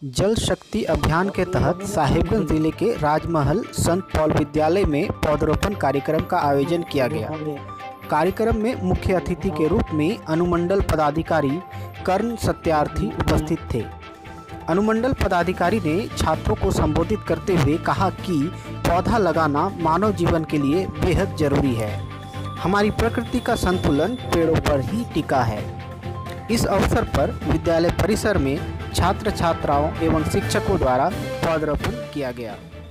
जल शक्ति अभियान के तहत साहिबगंज जिले के राजमहल संत पॉल विद्यालय में पौधरोपण कार्यक्रम का आयोजन किया गया। कार्यक्रम में मुख्य अतिथि के रूप में अनुमंडल पदाधिकारी कर्ण सत्यार्थी उपस्थित थे। अनुमंडल पदाधिकारी ने छात्रों को संबोधित करते हुए कहा कि पौधा लगाना मानव जीवन के लिए बेहद जरूरी है। हमारी प्रकृति का संतुलन पेड़ों पर ही टिका है। इस अवसर पर विद्यालय परिसर में छात्र छात्राओं एवं शिक्षकों द्वारा पौधरोपण किया गया।